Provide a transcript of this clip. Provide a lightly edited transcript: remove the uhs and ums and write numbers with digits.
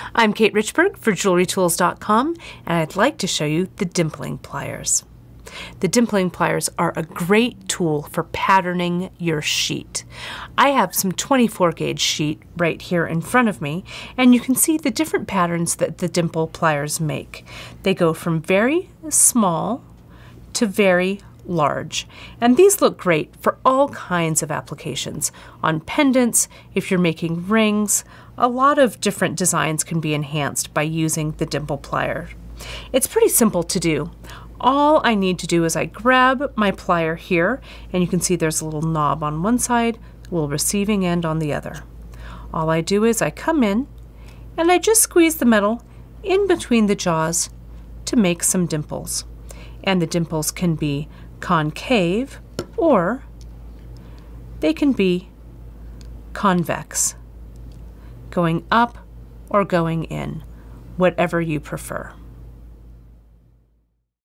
I'm Kate Richburg for JewelryTools.com, and I'd like to show you the dimpling pliers. The dimpling pliers are a great tool for patterning your sheet. I have some 24 gauge sheet right here in front of me, and you can see the different patterns that the dimple pliers make. They go from very small to very large, and these look great for all kinds of applications. On pendants, if you're making rings, a lot of different designs can be enhanced by using the dimple plier. It's pretty simple to do. All I need to do is I grab my plier here, and you can see there's a little knob on one side, a little receiving end on the other. All I do is I come in and I just squeeze the metal in between the jaws to make some dimples. And the dimples can be concave or they can be convex, going up or going in, whatever you prefer.